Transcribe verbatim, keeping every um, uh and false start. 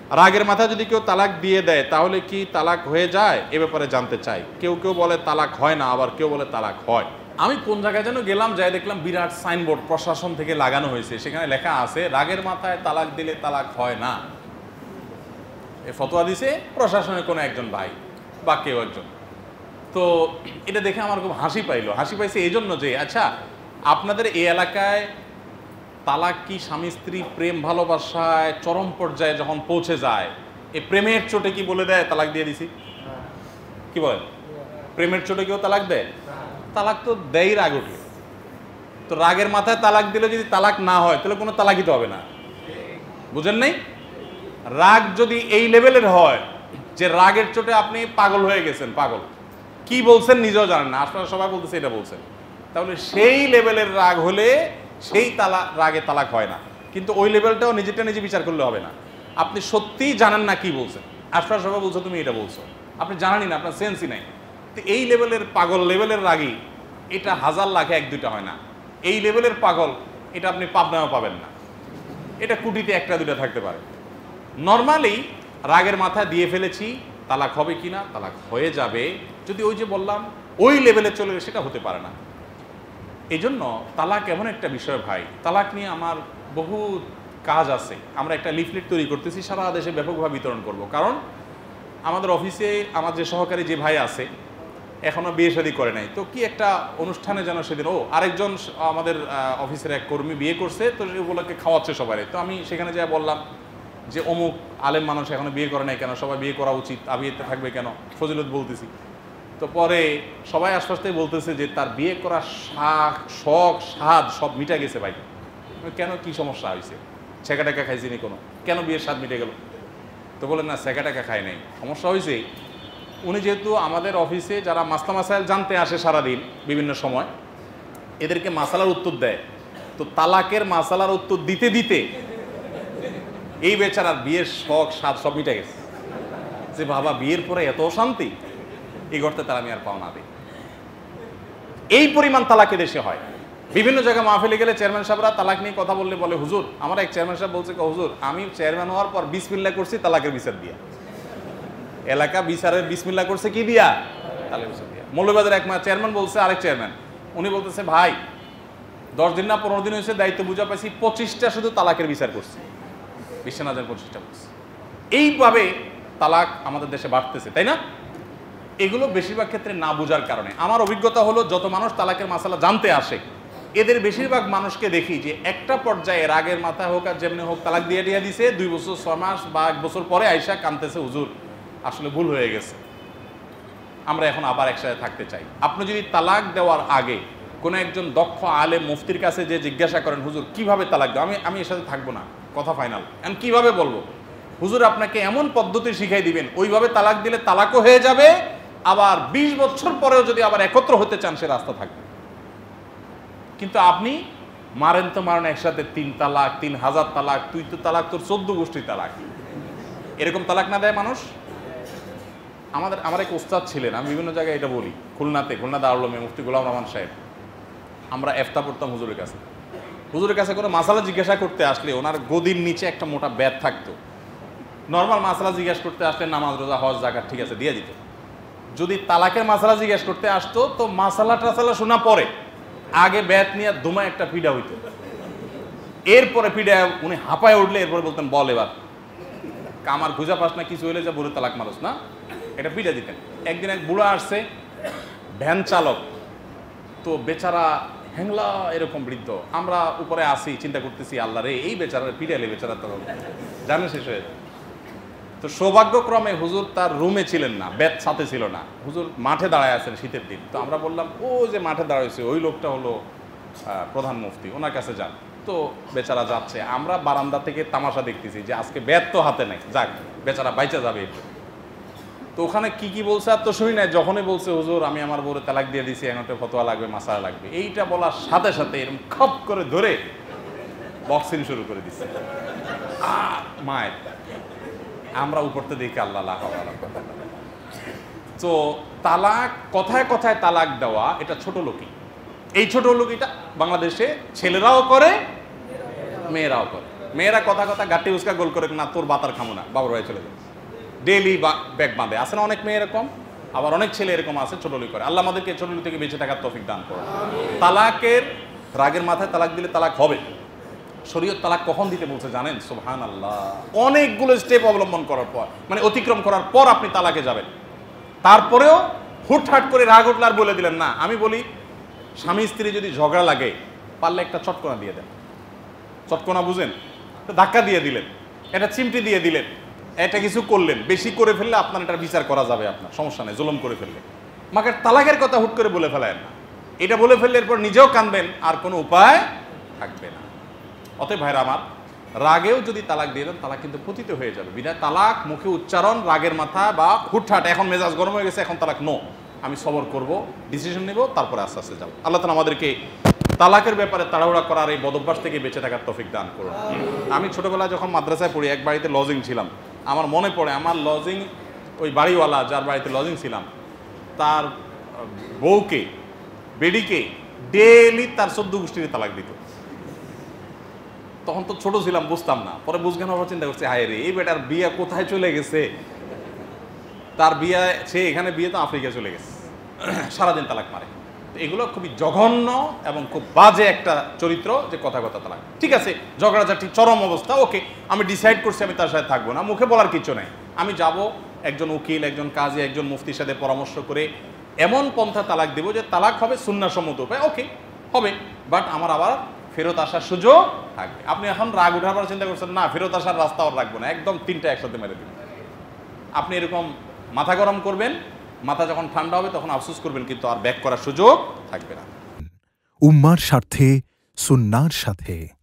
রাগের মাথায় যদি কেউ তালাক দিয়ে দেয় তাহলে কি তালাক হয়ে যায়, এ ব্যাপারে জানতে চাই। কেউ কেউ বলে তালাক হয় না, আবার কেউ বলে তালাক হয়। আমি কোন জায়গায় যেন গেলাম, যাই দেখলাম বিরাট সাইনবোর্ড প্রশাসন থেকে লাগানো হয়েছে, সেখানে লেখা আছে রাগের মাথায় তালাক দিলে তালাক হয় না। এ ফতোয়া দিছে প্রশাসনের কোনো একজন ভাই বা কেউ একজন। তো এটা দেখে আমার খুব হাসি পাইলো। হাসি পাইছে এই জন্য যে আচ্ছা, আপনাদের এই এলাকায় তালাক কি স্বামী স্ত্রী প্রেম ভালোবাসায় চরম পর্যায়ে যখন পৌঁছে যায়, এই প্রেমের চোটে কি বলে দেয় তালাক দিয়ে দিছি? কি বলেন? প্রেমের চোটে কেউ তালাক দেয়? তালাক তো দেয় রাগ উঠে। তো রাগের মাথায় তালাক দিলে যদি তালাক না হয় তাহলে কোনো তালাকই তো হবে না। বুঝেন নাই? রাগ যদি এই লেভেলের হয় যে রাগের চোটে আপনি পাগল হয়ে গেছেন, পাগল কি বলছেন নিজেও জানেন না, আপনারা সবাই বলতেছে এটা বলছেন, তাহলে সেই লেভেলের রাগ হলে সেই তালাক, রাগে তালাক হয় না। কিন্তু ওই লেভেলটাও নিজেটা নিজে বিচার করলে হবে না। আপনি সত্যিই জানেন না কি বলছেন, আপনারা সবাই বলছো তুমি এটা বলছো, আপনি জানেনই না, আপনার সেন্সই নাই। তো এই লেভেলের পাগল লেভেলের রাগী, এটা হাজার লাখে এক দুইটা হয় না। এই লেভেলের পাগল এটা আপনি পাবনাও পাবেন না, এটা কুটিতে একটা দুইটা থাকতে পারে। নর্মালি রাগের মাথায় দিয়ে ফেলেছি, তালাক হবে কিনা? তালাক হয়ে যাবে, যদি ওই যে বললাম ওই লেভেলে চলে, সেটা হতে পারে না। এই জন্য তালাক এমন একটা বিষয় ভাই, তালাক নিয়ে আমার বহু কাজ আছে। আমরা একটা লিফলেট তৈরি করতেছি, সারা দেশে ব্যাপকভাবে বিতরণ করব। কারণ আমাদের অফিসে আমার যে সহকারী যে ভাই আছে এখনো বিয়ে শাদী করে নাই, তো কি একটা অনুষ্ঠানে যেন সেদিন ও আরেকজন আমাদের অফিসের এক কর্মী বিয়ে করছে, তো ওগুলোকে খাওয়াচ্ছে সবাই। তো আমি সেখানে যা বললাম যে অমুক আলেম মানুষ এখনো বিয়ে করে নাই কেন, সবাই বিয়ে করা উচিত, আবিয়েতে থাকবে কেন, ফজিলত বলতেছি। তো পরে সবাই আশপাশ থেকে বলতেছে যে তার বিয়ে করার শাক শখ স্বাদ সব মিটা গেছে ভাই। কেন, কি সমস্যা হয়েছে? ছেঁকা টাকা খাইছিনি কোনো, কেন বিয়ের স্বাদ মিটে গেল? তো বলেন না, ছেঁকা টাকা খায় নাই, সমস্যা হয়েছে উনি যেহেতু আমাদের অফিসে যারা মাসলা মাসাইল জানতে আসে সারাদিন বিভিন্ন সময়, এদেরকে মাসালার উত্তর দেয়, তো তালাকের মাসালার উত্তর দিতে দিতে এই বেচারার বিয়ের শখ স্বাদ সব মিটে গেছে। যে বাবা বিয়ের পরে এত শান্তি, এই ঘরতে তারা আমি আর পাওনা দিই। এই পরিমাণ তালাকে দেশে হয়। বিভিন্ন জায়গায় মাহফিলে গেলে চেয়ারম্যান সাহেবরা তালাক নিয়ে কথা বললে বলে হুজুর, আমার এক চেয়ারম্যান সাহেব বলছে হুজুর আমি চেয়ারম্যান হওয়ার পর বিসমিল্লাহ করছি তালাকের বিচার দিয়া। এলাকা বিচারের বিসমিল্লাহ করছে কি দিয়া? তালাকের বিচার দিয়া। মৌলবাদের এক চেয়ারম্যান বলছে আরেক চেয়ারম্যান, উনি বলতেছে ভাই দশ দিন না পনেরো দিন হয়েছে দায়িত্ব বুঝা পাইছি, পঁচিশটা শুধু তালাকের বিচার করছি, বিশ্ব হাজার পঁচিশটা করছি। এইভাবে তালাক আমাদের দেশে বাড়তেছে, তাই না? এগুলো বেশিরভাগ ক্ষেত্রে না বুঝার কারণে। আমার অভিজ্ঞতা হলো যত মানুষ তালাকের মাসালা জানতে আসে, এদের বেশিরভাগ মানুষকে দেখি যে একটা পর্যায়ে রাগের মাথায় হোক আর যেমনি হোক তালাক দিয়ে দিয়ে দিছে, দুই বছর ছয় মাস বা এক বছর পরে আইসা কানতেছে হুজুর আসলে ভুল হয়ে গেছে, আমরা এখন আবার একসাথে থাকতে চাই। আপনি যদি তালাক দেওয়ার আগে কোনো একজন দক্ষ আলেম মুফতির কাছে যে জিজ্ঞাসা করেন হুজুর কিভাবে তালাক দেবো, আমি আমি এর সাথে থাকবো না, কথা ফাইনাল, এখন কিভাবে বলবো? হুজুর আপনাকে এমন পদ্ধতি শিখাই দিবেন ওইভাবে তালাক দিলে তালাকও হয়ে যাবে, আবার বিশ বছর পরেও যদি আবার একত্র হতে চান সে রাস্তা থাকবে। কিন্তু আপনি মারেন তো মারেন একসাথে তিন তালাক, তিন হাজার তালাক, তুই তো তালাক তোর চোদ্দ গোষ্ঠী তালাক, এরকম তালাক না দেয় মানুষ। আমাদের আমার এক ওস্তাদ ছিলেন, আমি বিভিন্ন জায়গায় এটা বলি, খুলনাতে, খুলনা দারুল উলুমে মুফতি গোলাম রহমান সাহেব, আমরা এফতা পড়তাম হুজুরের কাছে। হুজুরের কাছে কোনো মাসালা জিজ্ঞাসা করতে আসলে ওনার গদির নিচে একটা মোটা ব্যাত থাকতো। নর্মাল মাসালা জিজ্ঞাসা করতে আসলে নামাজ রোজা হজ জাকাত ঠিক আছে দিয়ে দিত। যদি তালাকের মাসালা জিজ্ঞাসা করতে আসতো তো মাসালা টাসালা শোনা পরে আগে ব্যাত নিয়ে দুমা একটা পিডা হইতো, এরপরে পিডা উনি হাঁপায় উঠলে এরপরে বলতেন বল এবার কামার খুঁজা পাস না কিছু হইলে যা বলে তালাক মানুষ না, এটা পিডা দিতেন। একদিন এক বুড়া আসছে ভ্যান চালক, তো বেচারা হ্যাংলা এরকম বৃদ্ধ, আমরা উপরে আসি চিন্তা করতেছি আল্লাহ রে এই বেচারা পিডাইলে বেচারা তো জানে শেষ হয়ে। তো সৌভাগ্যক্রমে হুজুর তার রুমে ছিলেন না, বেত সাথে ছিল না, হুজুর মাঠে দাঁড়ায় আছেন শীতের দিন। তো আমরা বললাম ও যে মাঠে দাঁড়াইছে ওই লোকটা হলো প্রধান মুফতি, ওনার কাছে যান। তো বেচারা যাচ্ছে, আমরা বারান্দা থেকে তামাশা দেখতেছি যে আজকে বেত তো হাতে নাই, যাক বেচারা বাইচা যাবে। তো ওখানে কি কি বলছে আর তো শুনি নাই, যখনই বলছে হুজুর আমি আমার বউরে তালাক দিয়ে দিছি, এখন একটা ফতোয়া লাগবে, মাসালা লাগবে, এইটা বলার সাথে সাথে এরকম খপ করে ধরে বক্সিং শুরু করে দিচ্ছে মায়ের। আমরা উপরতে দেখি আল্লাহ। তো তালাক, কথায় কথায় তালাক দেওয়া এটা ছোট লোকই। এই ছোট লোক এটা বাংলাদেশে ছেলেরাও করে মেয়েরাও করে। মেয়েরা কথা কথা গাটি উস্কা গোল করে, না তোর বাতার খামো না, বাবার ভাই চলে যায়, ডেইলি ব্যাগ বাঁধে। আছে না অনেক মেয়ে এরকম, আবার অনেক ছেলে এরকম আছে ছোটলি করে। আল্লাহ আমাদেরকে ছোটলি থেকে বেঁচে থাকার তৌফিক দান করুন। তালাকের রাগের মাথায় তালাক দিলে তালাক হবে। শরীয়ত তালাক কখন দিতে বলছে জানেন? সুবহানাল্লাহ, অনেকগুলো স্টেপ অবলম্বন করার পর, মানে অতিক্রম করার পর আপনি তালাকে যাবেন। তারপরেও হুটহাট করে রাগ উঠলে আর বলে দিলেন না। আমি বলি, স্বামী স্ত্রী যদি ঝগড়া লাগে, পারলে একটা চটকনা দিয়ে দেন। চটকনা বুঝেন? ধাক্কা দিয়ে দিলেন, এটা চিমটি দিয়ে দিলেন, এটা কিছু করলেন, বেশি করে ফেললে আপনার এটার বিচার করা যাবে, আপনার সমস্যা নেই। জুলুম করে ফেললে মাকে তালাকের কথা হুট করে বলে ফেলেন না। এটা বলে ফেললে এরপর নিজেও কাঁদবেন, আর কোনো উপায় থাকবে না। অতএব ভাইরা আমার, রাগেও যদি তালাক দিয়ে দেন, তালাক কিন্তু পতিত হয়ে যাবে। বিধায় তালাক মুখে উচ্চারণ রাগের মাথা বা হুটহাট এখন মেজাজ গরম হয়ে গেছে, এখন তালাক নো, আমি সবর করব, ডিসিশন নেব, তারপরে আস্তে আস্তে যাবো। আল্লাহ তাআলা আমাদেরকে তালাকের ব্যাপারে তাড়াহুড়া করার এই বদভ্যাস থেকে বেঁচে থাকার তৌফিক দান করুন। আমি ছোটবেলায় যখন মাদ্রাসায় পড়ি, এক বাড়িতে লজিং ছিলাম। আমার মনে পড়ে, আমার লজিং ওই বাড়িওয়ালা যার বাড়িতে লজিং ছিলাম, তার বউকে, বেডিকে ডেইলি তার চোদ্দ গোষ্ঠীর তালাক দিত। তখন তো ছোট ছিলাম, বুঝতাম না। পরে বুঝগান হওয়ার চিন্তা করছি, হায় রে, এই বেটার বিয়ে কোথায় চলে গেছে। তার বিয়ে, সে এখানে বিয়ে তো আফ্রিকা চলে গেছে, সারাদিন তালাক মারে। এগুলো খুবই জঘন্য এবং খুব বাজে একটা চরিত্র, যে কথা কথা তালাক। ঠিক আছে, ঝগড়াঝাটি চরম অবস্থা, ওকে, আমি ডিসাইড করছি আমি তার সাথে থাকবো না, মুখে বলার কিছু নাই। আমি যাব একজন উকিল, একজন কাজী, একজন মুফতির সাথে পরামর্শ করে এমন পন্থা তালাক দেবো যে তালাক হবে সুন্নাহসম্মত উপায়, ওকে হবে, বাট আমার আবার ফেরত আসার সুযোগ থাকবে। আপনি এখন রাগ উঠাবার চিন্তা করছেন, না ফেরত আসার রাস্তা আর রাখবো না, একদম তিনটা একসাথে মেরে দেবেন। আপনি এরকম মাথা গরম করবেন, মাথা যখন ঠান্ডা হবে তখন আফসোস করবেন, কিন্তু আর ব্যাক করার সুযোগ থাকবে না। উম্মার স্বার্থে, সুন্নাহর সাথে।